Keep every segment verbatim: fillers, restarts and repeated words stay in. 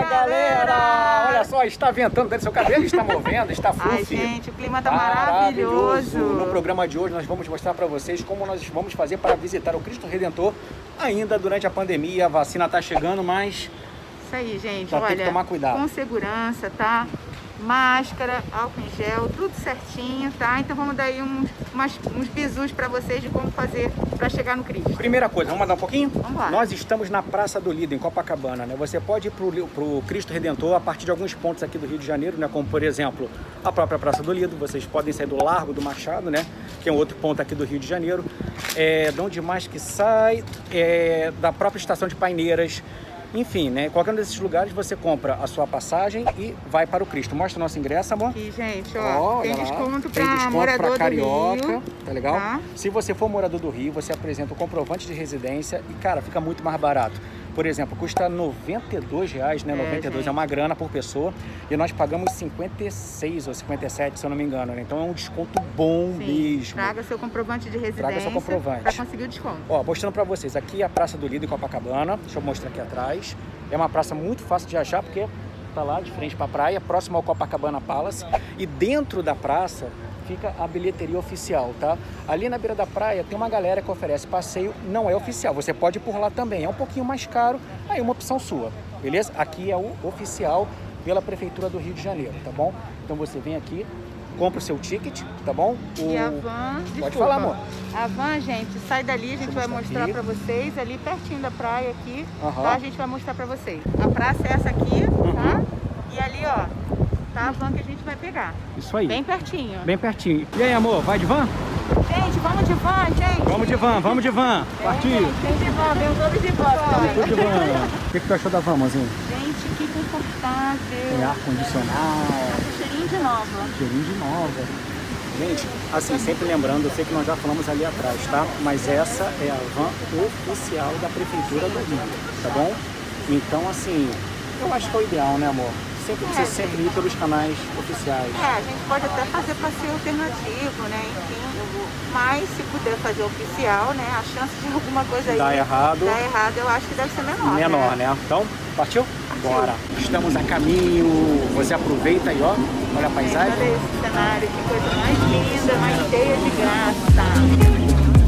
galera! Olha só, está ventando dentro do seu cabelo, está movendo, está fluffy. Ai, gente, o clima tá maravilhoso. No programa de hoje nós vamos mostrar para vocês como nós vamos fazer para visitar o Cristo Redentor ainda durante a pandemia. A vacina tá chegando, mas... Isso aí, gente, só olha, tem que tomar cuidado. Com segurança, tá? Máscara, álcool em gel, tudo certinho, tá? Então vamos dar aí uns, umas, uns bizus para vocês de como fazer para chegar no Cristo. Primeira coisa, vamos andar um pouquinho? Vamos lá. Nós estamos na Praça do Lido, em Copacabana, né? Você pode ir pro, pro Cristo Redentor a partir de alguns pontos aqui do Rio de Janeiro, né? Como, por exemplo, a própria Praça do Lido. Vocês podem sair do Largo do Machado, né? Que é um outro ponto aqui do Rio de Janeiro. É, de onde mais que sai? É, da própria Estação de Paineiras. Enfim, né? Qualquer um desses lugares você compra a sua passagem e vai para o Cristo. Mostra o nosso ingresso, amor. Aqui, gente, ó. Tem desconto para morador pra carioca, do Rio. Tá legal? Tá. Se você for morador do Rio, você apresenta o comprovante de residência e, cara, fica muito mais barato. Por exemplo, custa noventa e dois reais, né? É, noventa e dois gente. é uma grana por pessoa. E nós pagamos cinquenta e seis ou cinquenta e sete, se eu não me engano, né? Então é um desconto bom Sim. mesmo. Traga seu comprovante de residência. Traga seu comprovante. Para conseguir o desconto. Ó, mostrando pra vocês, aqui é a Praça do Lido em Copacabana. Deixa eu mostrar aqui atrás. É uma praça muito fácil de achar, porque tá lá de frente pra praia, próximo ao Copacabana Palace. E dentro da praça fica a bilheteria oficial, tá? Ali na beira da praia tem uma galera que oferece passeio, não é oficial. Você pode ir por lá também, é um pouquinho mais caro, aí uma opção sua, beleza? Aqui é o oficial pela Prefeitura do Rio de Janeiro, tá bom? Então você vem aqui, compra o seu ticket, tá bom? O... E a van, Pode desculpa, falar, amor. A van, gente, sai dali, a gente vai mostrar aqui. pra vocês, ali pertinho da praia aqui, Aham. tá? A gente vai mostrar pra vocês. A praça é essa aqui, tá? E ali, ó, tá a van que a gente vai pegar. Isso aí. Bem pertinho. Bem pertinho. E aí, amor, vai de van? Gente, vamos de van, gente. Vamos de van, vamos de van. Partiu. Tem de van, vem todos de van. Tudo de van. O que, que tu achou da van, mozinho? Gente, que confortável. Tem ar-condicionado. Cheirinho de nova. Cheirinho de nova. Gente, assim, sempre lembrando, eu sei que nós já falamos ali atrás, tá? Mas essa é a van oficial da Prefeitura do Rio, tá bom? Então, assim, eu acho que é o ideal, né, amor? Sempre, você sempre ir pelos canais oficiais. É, a gente pode até fazer passeio alternativo, né? Enfim, eu vou... mas se puder fazer oficial, né? A chance de alguma coisa aí Dá errado. dar errado, eu acho que deve ser menor. Menor, né? né? Então, partiu? Bora! Estamos a caminho. Você aproveita aí, ó. Olha a paisagem. Olha esse cenário, que coisa mais linda, mais cheia de graça.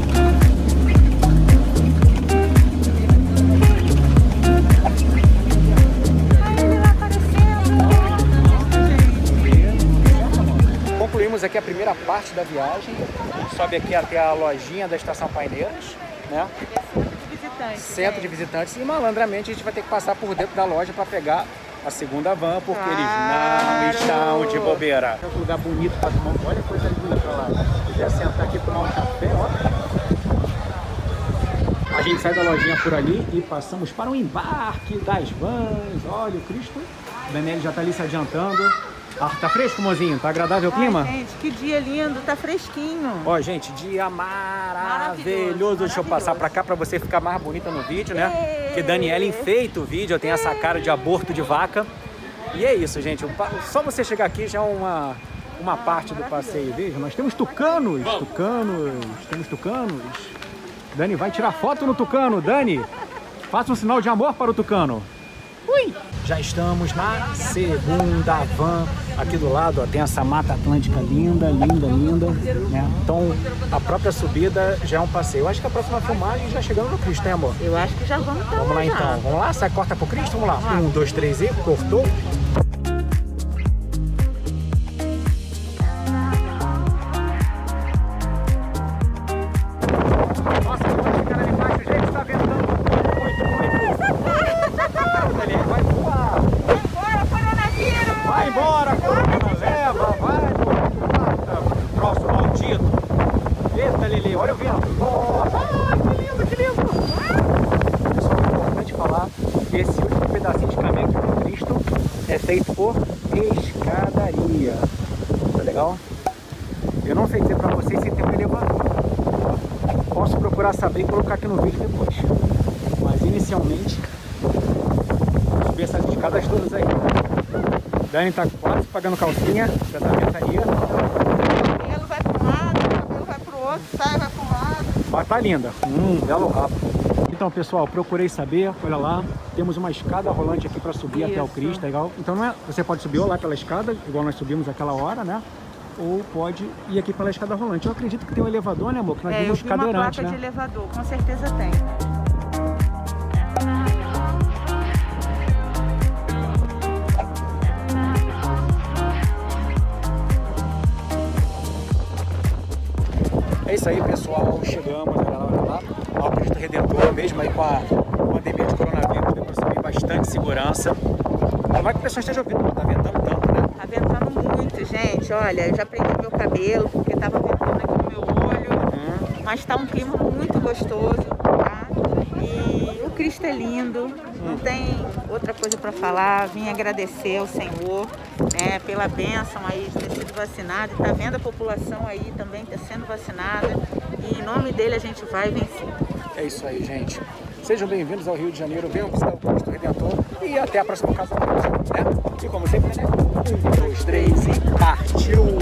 Concluímos aqui a primeira parte da viagem. A gente sobe aqui até a lojinha da Estação Paineiras, né? Centro de visitantes. Centro né? de visitantes. E malandramente a gente vai ter que passar por dentro da loja para pegar a segunda van, porque Claro. eles não estão de bobeira. É um lugar bonito para tomar um... Olha a coisa linda pra lá. Se quiser sentar aqui e tomar um café, ó. A gente sai da lojinha por ali e passamos para o embarque das vans. Olha o Cristo. O Daniel já está ali se adiantando. Ah, tá fresco, mozinho? Tá agradável o clima? Ai, gente, que dia lindo, tá fresquinho. Ó, gente, dia maravilhoso. Maravilhoso, Deixa eu passar pra cá pra você ficar mais bonita no vídeo, né? Ê! Que Daniela enfeita o vídeo, eu tenho essa cara de aborto de vaca. E é isso, gente. Só você chegar aqui já é uma, uma Ah, parte do passeio. Veja, nós temos tucanos, tucanos, temos tucanos. Dani vai tirar foto no tucano. Dani, faça um sinal de amor para o tucano. Ui! Já estamos na segunda van. Aqui do lado, ó, tem essa Mata Atlântica linda, linda, linda, né? Então, a própria subida já é um passeio. Eu acho que a próxima filmagem já chegando no Cristo, né, amor? Eu acho que já vamos estar Vamos lá, já. então. Vamos lá? Sai, corta pro Cristo? Vamos lá. Um, dois, três e cortou. Nossa, pode ficar ali embaixo, gente. Tá ventando muito, muito. Ele vai voar. Bora, coronavírus! Vai embora, corona, leva, vai, troço maldito. Eita, Lili, olha o vento. Ai, que lindo, que lindo. Pessoal, é importante falar que esse último pedacinho de caminho aqui pro Cristo é feito por escadaria. Tá legal? Eu não sei dizer pra vocês se tem um elevador. Posso procurar saber e colocar aqui no vídeo depois. Mas inicialmente, vou subir essas escadas todas aí. Dani tá quase pagando calcinha da ventania. O cabelo vai para um lado, o cabelo vai para o outro, sai, vai para um lado. Mas tá linda. Hum, belo rabo. Então, pessoal, procurei saber, olha lá, temos uma escada rolante aqui para subir Isso. até o Cristo, legal? Então não é, você pode subir ou lá pela escada, igual nós subimos aquela hora, né? Ou pode ir aqui pela escada rolante. Eu acredito que tem um elevador, né, amor? Que nós É, eu vimos vi uma cadeirante, placa né? de elevador, com certeza tem. É isso aí, pessoal. Chegamos, olha lá, olha lá. Ao Cristo Redentor, mesmo aí com a pandemia de coronavírus, deu para subir bastante segurança. Não vai que o pessoal esteja ouvindo, não tá ventando tanto, né? Tá ventando muito, gente. Olha, eu já prendi meu cabelo, porque tava ventando aqui no meu olho. Uhum. Mas tá um clima muito gostoso, tá? E o Cristo é lindo, não tem outra coisa para falar. Vim agradecer ao Senhor, né, pela bênção aí de ter sido vacinado. E tá vendo a população aí também tá sendo vacinada. E em nome dele a gente vai vencer. É isso aí, gente. Sejam bem-vindos ao Rio de Janeiro. Venham visitar o Cristo Redentor. E até a próxima casa, né? E como sempre, né? Um, dois, três e partiu!